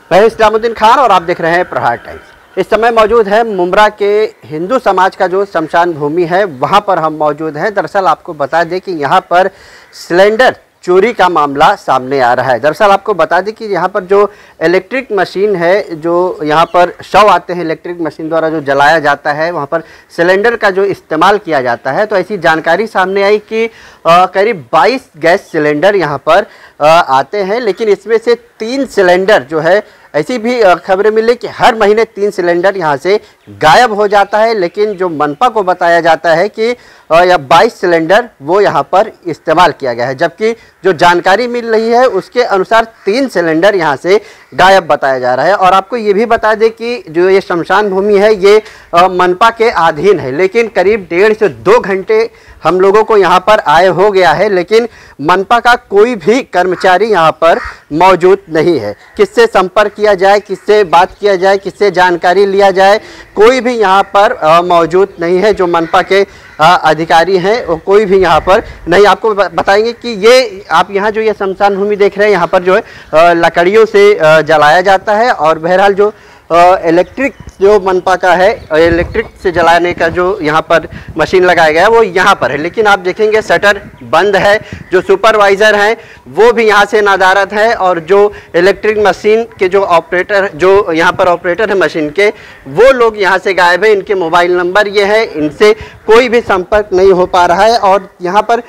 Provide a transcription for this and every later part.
मैं इस्लामुद्दीन खान और आप देख रहे हैं प्रहार टाइम्स। इस समय मौजूद है मुमरा के हिंदू समाज का जो शमशान भूमि है वहां पर हम मौजूद हैं। दरअसल आपको बता दें कि यहां पर सिलेंडर चोरी का मामला सामने आ रहा है। दरअसल आपको बता दें कि यहाँ पर जो इलेक्ट्रिक मशीन है, जो यहाँ पर शव आते हैं इलेक्ट्रिक मशीन द्वारा जो जलाया जाता है, वहाँ पर सिलेंडर का जो इस्तेमाल किया जाता है। तो ऐसी जानकारी सामने आई कि करीब 22 गैस सिलेंडर यहाँ पर आते हैं, लेकिन इसमें से 3 सिलेंडर जो है, ऐसी भी खबरें मिली कि हर महीने 3 सिलेंडर यहाँ से गायब हो जाता है। लेकिन जो मनपा को बताया जाता है कि यह 22 सिलेंडर वो यहाँ पर इस्तेमाल किया गया है, जबकि जो जानकारी मिल रही है उसके अनुसार 3 सिलेंडर यहाँ से गायब बताया जा रहा है। और आपको ये भी बता दें कि जो ये शमशान भूमि है ये मनपा के अधीन है, लेकिन करीब 1.5 से 2 घंटे हम लोगों को यहाँ पर आए हो गया है, लेकिन मनपा का कोई भी कर्मचारी यहाँ पर मौजूद नहीं है। किससे संपर्क किया जाए, किससे बात किया जाए, किससे जानकारी लिया जाए, कोई भी यहाँ पर मौजूद नहीं है। जो मनपा के अधिकारी हैं वो कोई भी यहाँ पर नहीं। आपको बताएंगे कि ये आप यहाँ जो ये शमशान भूमि देख रहे हैं, यहाँ पर जो है लकड़ियों से जलाया जाता है। और बहरहाल जो इलेक्ट्रिक जो मनपा का है, इलेक्ट्रिक से जलाने का जो यहाँ पर मशीन लगाया गया है वो यहाँ पर है, लेकिन आप देखेंगे शटर बंद है। जो सुपरवाइज़र हैं वो भी यहाँ से नदारद है, और जो इलेक्ट्रिक मशीन के जो ऑपरेटर, जो यहाँ पर ऑपरेटर है मशीन के, वो लोग यहाँ से गायब है। इनके मोबाइल नंबर ये है, इनसे कोई भी संपर्क नहीं हो पा रहा है। और यहाँ पर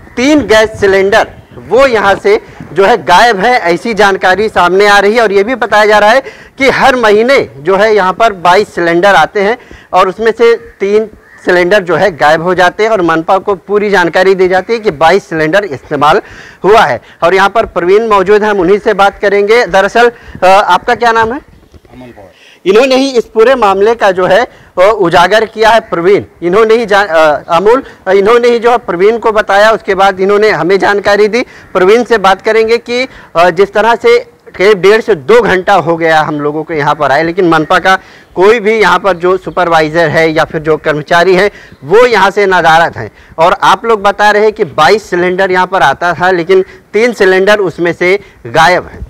3 गैस सिलेंडर वो यहाँ से जो है गायब है, ऐसी जानकारी सामने आ रही है। और ये भी बताया जा रहा है कि हर महीने जो है यहाँ पर 22 सिलेंडर आते हैं और उसमें से 3 सिलेंडर जो है गायब हो जाते हैं, और मनपा को पूरी जानकारी दी जाती है कि 22 सिलेंडर इस्तेमाल हुआ है। और यहाँ पर प्रवीण मौजूद हैं, हम उन्हीं से बात करेंगे। दरअसल आपका क्या नाम है? अमल पवार। इन्होंने ही इस पूरे मामले का जो है उजागर किया है। प्रवीण इन्होंने ही अमूल इन्होंने ही जो है प्रवीण को बताया, उसके बाद इन्होंने हमें जानकारी दी। प्रवीण से बात करेंगे कि जिस तरह से करीब 1.5 से 2 घंटा हो गया हम लोगों को यहाँ पर आए, लेकिन मनपा का कोई भी यहाँ पर जो सुपरवाइज़र है या फिर जो कर्मचारी है वो यहाँ से नदारद हैं। और आप लोग बता रहे हैं कि 22 सिलेंडर यहाँ पर आता था, लेकिन 3 सिलेंडर उसमें से गायब हैं।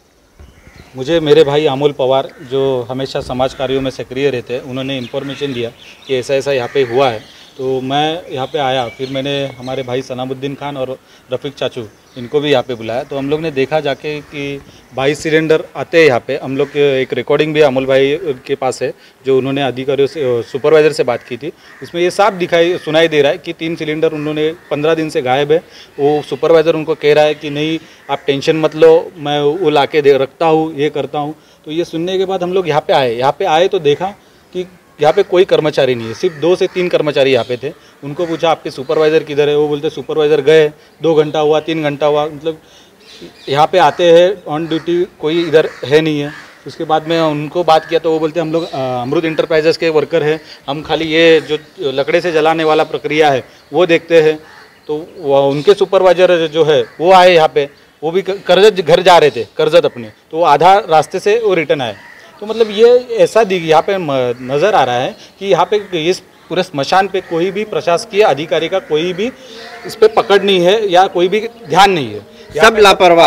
मुझे मेरे भाई अमोल पवार, जो हमेशा समाज कार्यों में सक्रिय रहते हैं, उन्होंने इन्फॉर्मेशन दिया कि ऐसा ऐसा यहाँ पे हुआ है। तो मैं यहाँ पे आया, फिर मैंने हमारे भाई सनामुद्दीन खान और रफ़ीक चाचू इनको भी यहाँ पे बुलाया। तो हम लोग ने देखा जाके कि 22 सिलेंडर आते हैं यहाँ पे। हम लोग एक रिकॉर्डिंग भी अमोल भाई के पास है, जो उन्होंने अधिकारियों से, सुपरवाइज़र से बात की थी। उसमें ये साफ सुनाई दे रहा है कि 3 सिलेंडर उन्होंने 15 दिन से गायब है। वो सुपरवाइज़र उनको कह रहा है कि नहीं आप टेंशन मत लो, मैं वो ला के रखता हूँ, ये करता हूँ। तो ये सुनने के बाद हम लोग यहाँ पे आए तो देखा कि यहाँ पे कोई कर्मचारी नहीं है, सिर्फ 2 से 3 कर्मचारी यहाँ पे थे। उनको पूछा आपके सुपरवाइज़र किधर है, वो बोलते सुपरवाइज़र गए, 2 घंटा हुआ, 3 घंटा हुआ, मतलब यहाँ पे आते हैं ऑन ड्यूटी कोई इधर है नहीं है। उसके बाद में उनको बात किया तो वो बोलते हम लोग अमृत इंटरप्राइजेस के वर्कर हैं, हम खाली ये जो लकड़े से जलाने वाला प्रक्रिया है वो देखते हैं। तो उनके सुपरवाइज़र जो है वो आए यहाँ पे, वो भी करजत घर जा रहे थे, करजत अपने, तो वो आधा रास्ते से वो रिटर्न आए। तो मतलब ये ऐसा यहाँ पे नज़र आ रहा है कि यहाँ पे इस पूरे स्मशान पे कोई भी प्रशासकीय अधिकारी का कोई भी इस पे पकड़ नहीं है या कोई भी ध्यान नहीं है, सब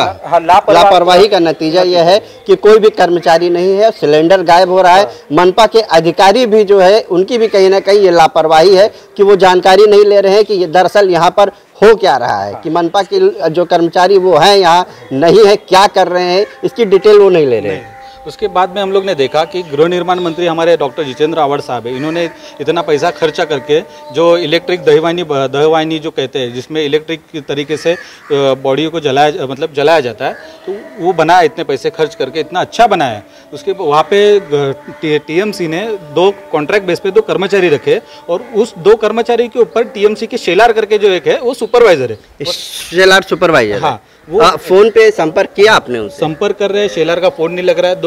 लापरवाही का नतीजा यह है कि कोई भी कर्मचारी नहीं है, सिलेंडर गायब हो रहा है। मनपा के अधिकारी भी जो है उनकी भी कहीं ना कहीं ये लापरवाही है कि वो जानकारी नहीं ले रहे हैं कि दरअसल यहाँ पर हो क्या रहा है, कि मनपा के जो कर्मचारी वो हैं यहाँ नहीं है, क्या कर रहे हैं, इसकी डिटेल वो नहीं ले रहे हैं। उसके बाद में हम लोग ने देखा कि गृह निर्माण मंत्री हमारे डॉक्टर जितेंद्र आव्हाड साहब है, इन्होंने इतना पैसा खर्चा करके जो इलेक्ट्रिक दहवानी जो कहते हैं, जिसमें इलेक्ट्रिक तरीके से बॉडी को जलाया जाता है, तो वो बनाया, इतने पैसे खर्च करके इतना अच्छा बनाया। उसके वहाँ पे टीएमसी ने 2 कॉन्ट्रैक्ट बेस पे 2 कर्मचारी रखे, और उस 2 कर्मचारी के ऊपर टीएमसी के शेलार करके जो एक है वो सुपरवाइजर है, शेलार सुपरवाइजर। हाँ, वो फोन पे संपर्क किया आपने उनसे? संपर्क कर रहे हैं, शेलार का फोन नहीं लग रहा है।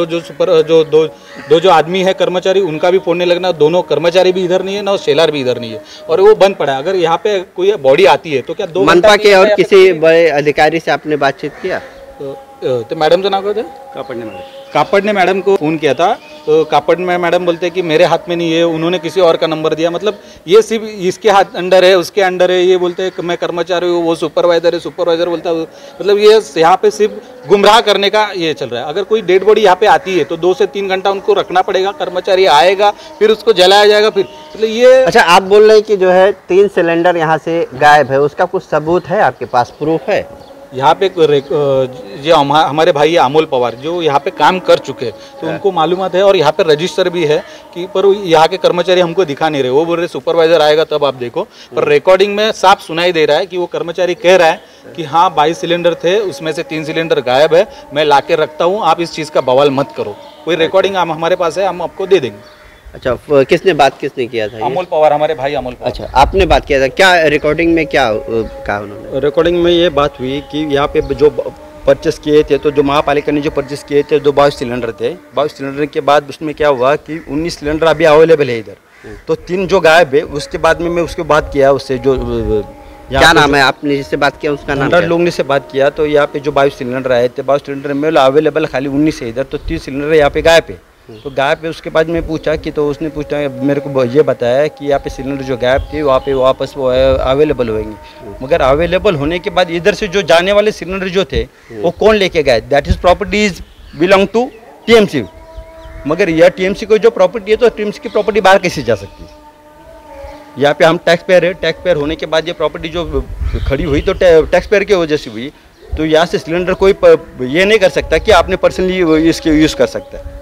दो जो आदमी है कर्मचारी, उनका भी फोन नहीं लगना, दोनों कर्मचारी भी इधर नहीं है ना, शेलार भी इधर नहीं है, और वो बंद पड़ा है। अगर यहाँ पे कोई बॉडी आती है तो क्या 2 मनपा के और किसी बड़े अधिकारी से आपने बातचीत किया? तो तो मैडमचं नाव काय होतं? कापड़ ने मैडम को फ़ोन किया था, तो कापड़ में मैडम बोलते हैं कि मेरे हाथ में नहीं है, उन्होंने किसी और का नंबर दिया। मतलब ये सिर्फ इसके हाथ अंडर है, उसके अंडर है, ये बोलते हैं कि मैं कर्मचारी हूँ, वो सुपरवाइज़र है, सुपरवाइज़र बोलता है। मतलब ये यहाँ पे सिर्फ गुमराह करने का ये चल रहा है। अगर कोई डेड बॉडी यहाँ पे आती है तो 2 से 3 घंटा उनको रखना पड़ेगा, कर्मचारी आएगा, फिर उसको जलाया जाएगा, फिर मतलब ये। अच्छा, आप बोल रहे हैं कि जो है 3 सिलेंडर यहाँ से गायब है, उसका कुछ सबूत है आपके पास, प्रूफ है? यहाँ पे जो हमारे भाई अमोल पवार जो यहाँ पे काम कर चुके हैं, तो उनको मालूमात है और यहाँ पे रजिस्टर भी है कि, पर यहाँ के कर्मचारी हमको दिखा नहीं रहे। वो बोल रहे सुपरवाइजर आएगा तब आप देखो, पर रिकॉर्डिंग में साफ सुनाई दे रहा है कि वो कर्मचारी कह रहा है कि हाँ 22 सिलेंडर थे, उसमें से 3 सिलेंडर गायब है, मैं ला के रखता हूँ, आप इस चीज़ का बवाल मत करो। कोई रिकॉर्डिंग हमारे पास है, हम आपको दे देंगे। अच्छा, किसने किया था? अमोल पवार, हमारे भाई अमोल पवार। अच्छा, आपने बात किया था क्या? रिकॉर्डिंग में क्या कहा उन्होंने? रिकॉर्डिंग में ये बात हुई कि यहाँ पे जो परचेस किए थे, तो जो महापालिका ने जो परचेस किए थे, 22 सिलेंडर थे। 22 सिलेंडर के बाद उसमें क्या हुआ कि 19 सिलेंडर अभी अवेलेबल है इधर, तो 3 जो गायब है। उसके बाद में मैं उसके बात किया उससे, जो क्या नाम है आपने जिससे बात किया, उसका नाम? लोगों से बात किया, तो यहाँ पे जो 22 सिलेंडर आए थे, 22 सिलेंडर में अवेलेबल खाली 19 है इधर, तो 30 सिलेंडर यहाँ पे गायब है। तो गायब पे उसके बाद मैं पूछा कि, तो उसने पूछा मेरे को ये बताया कि यहाँ पे सिलेंडर जो गायब थे वहाँ पे वापस वो अवेलेबल होंगे, मगर अवेलेबल होने के बाद इधर से जो जाने वाले सिलेंडर जो थे वो कौन लेके गए? That is property is belong to TMC, मगर यह टीएमसी को जो प्रॉपर्टी है, तो टीएमसी की प्रॉपर्टी बाहर कैसे जा सकती है? यहाँ पे हम टैक्स पेयर है, टैक्स पेयर होने के बाद ये प्रॉपर्टी जो खड़ी हुई तो टैक्स पेयर की वजह से हुई, तो यहाँ से सिलेंडर कोई ये नहीं कर सकता कि आपने पर्सनली इसके यूज़ कर सकता है।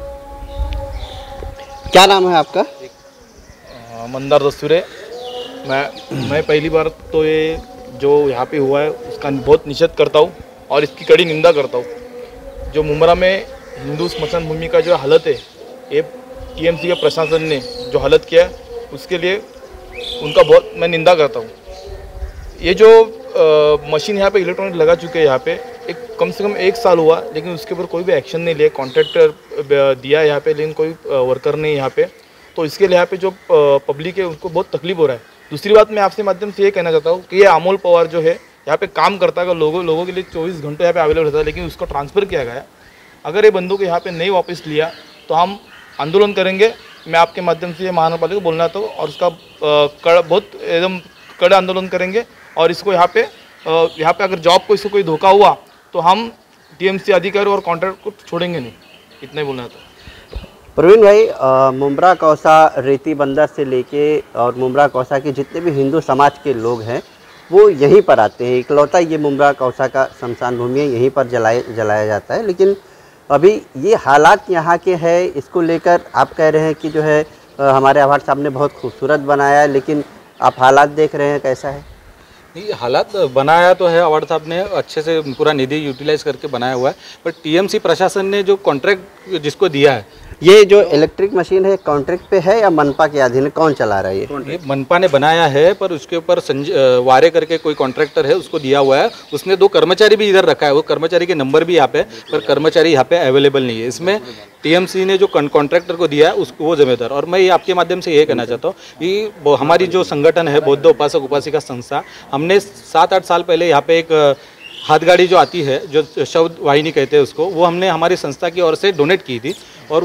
क्या नाम है आपका? मंदार दस्तूरे। मैं पहली बार तो ये जो यहाँ पे हुआ है उसका बहुत निषेध करता हूँ और इसकी कड़ी निंदा करता हूँ। जो मुमरा में हिंदू स्मशान भूमि का जो हालत है, ये टीएमसी के प्रशासन ने जो हालत किया है उसके लिए उनका बहुत मैं निंदा करता हूँ। ये जो मशीन यहाँ पे इलेक्ट्रॉनिक लगा चुके हैं, यहाँ पे कम से कम 1 साल हुआ, लेकिन उसके ऊपर कोई भी एक्शन नहीं लिया। कॉन्ट्रैक्टर दिया यहाँ पे, लेकिन कोई वर्कर नहीं यहाँ पे, तो इसके लिए यहाँ पे जो पब्लिक है उसको बहुत तकलीफ हो रहा है। दूसरी बात मैं आपसे माध्यम से ये कहना चाहता हूँ कि ये अमोल पवार जो है यहाँ पे काम करता है, लोगों के लिए 24 घंटे यहाँ पे अवेलेबल रहता है, लेकिन उसको ट्रांसफ़र किया गया। अगर ये बंदूक यहाँ पे नहीं वापस लिया तो हम आंदोलन करेंगे। मैं आपके माध्यम से ये महानगरपालिका को बोलना था और उसका बहुत एकदम कड़ा आंदोलन करेंगे। और इसको यहाँ पे अगर जॉब को इसको कोई धोखा हुआ तो हम टीएमसी अधिकारी और कॉन्ट्रैक्ट को छोड़ेंगे नहीं, इतना ही बोलना था। प्रवीण भाई, मुमरा कौसा रेती बंदर से लेके और मुमरा कौसा के जितने भी हिंदू समाज के लोग हैं वो यहीं पर आते हैं। इकलौता ये मुमरा कौसा का शमशान भूमि है, यहीं पर जलाया जाता है। लेकिन अभी ये हालात यहाँ के हैं, इसको लेकर आप कह रहे हैं कि जो है हमारे आभार साहब ने बहुत खूबसूरत बनाया है, लेकिन आप हालात देख रहे हैं कैसा है? नहीं, हालात बनाया तो है, अवार्ड साहब ने अच्छे से पूरा निधि यूटिलाइज करके बनाया हुआ है, पर टीएमसी प्रशासन ने जो कॉन्ट्रैक्ट जिसको दिया है, ये जो इलेक्ट्रिक मशीन है कॉन्ट्रैक्ट पे है या मनपा के अधीन, कौन चला रहा है ये? मनपा ने बनाया है, पर उसके ऊपर वारे करके कोई कॉन्ट्रैक्टर है उसको दिया हुआ है। उसने 2 कर्मचारी भी इधर रखा है, वो कर्मचारी के नंबर भी यहाँ पे, पर कर्मचारी यहाँ पे अवेलेबल नहीं है। इसमें टीएमसी ने जो कॉन्ट्रैक्टर को दिया है उसको वो जिम्मेदार। और मैं ये आपके माध्यम से ये कहना चाहता हूँ कि हमारी जो संगठन है बौद्ध उपासक उपासिका संस्था, हमने 7-8 साल पहले यहाँ पे एक हाथ गाड़ी जो आती है, जो शव वाहिनी कहते हैं उसको, वो हमने हमारी संस्था की ओर से डोनेट की थी, और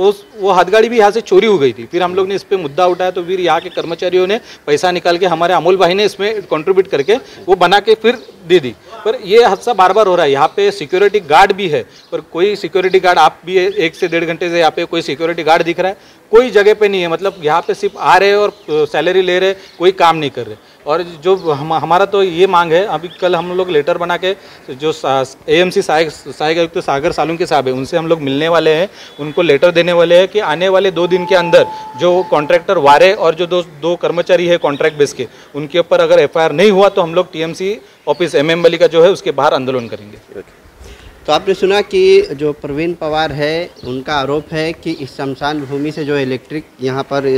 वो हाथ गाड़ी भी यहाँ से चोरी हो गई थी। फिर हम लोग ने इस पर मुद्दा उठाया, तो फिर यहाँ के कर्मचारियों ने पैसा निकाल के हमारे अमोल भाई ने इसमें कंट्रीब्यूट करके वो बना के फिर दे दी। पर ये हादसा बार बार हो रहा है। यहाँ पे सिक्योरिटी गार्ड भी है, पर कोई सिक्योरिटी गार्ड, आप भी 1 से 1.5 घंटे से यहाँ पे कोई सिक्योरिटी गार्ड दिख रहा है, कोई जगह पे नहीं है। मतलब यहाँ पे सिर्फ आ रहे और सैलरी ले रहे, कोई काम नहीं कर रहे। और जो हमारा तो ये मांग है, अभी कल हम लोग लेटर बना के जो एएमसी सहायक आयुक्त सागर सालुंके साहब है, उनसे हम लोग मिलने वाले हैं, उनको लेटर देने वाले हैं कि आने वाले 2 दिन के अंदर जो कॉन्ट्रैक्टर वारे और जो दो कर्मचारी है कॉन्ट्रैक्ट बेस के, उनके ऊपर अगर एफआईआर नहीं हुआ तो हम लोग टीएमसी ऑफिस MM का जो है उसके बाहर आंदोलन करेंगे। तो आपने सुना कि जो प्रवीण पवार है उनका आरोप है कि इस शमशान भूमि से जो इलेक्ट्रिक यहाँ पर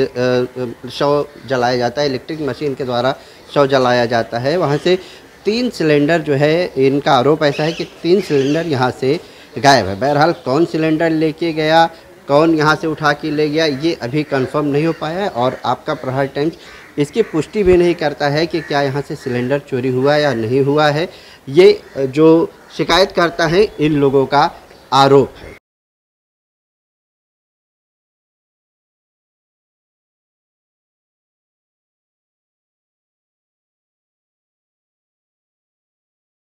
शव जलाया जाता है, इलेक्ट्रिक मशीन के द्वारा शव जलाया जाता है, वहाँ से 3 सिलेंडर जो है, इनका आरोप ऐसा है कि 3 सिलेंडर यहाँ से गायब है। बहरहाल कौन सिलेंडर लेके गया, कौन यहाँ से उठा के ले गया, ये अभी कंफर्म नहीं हो पाया है। और आपका प्रहार टाइम्स इसकी पुष्टि भी नहीं करता है कि क्या यहाँ से सिलेंडर चोरी हुआ या नहीं हुआ है। ये जो शिकायत करता है इन लोगों का आरोप है।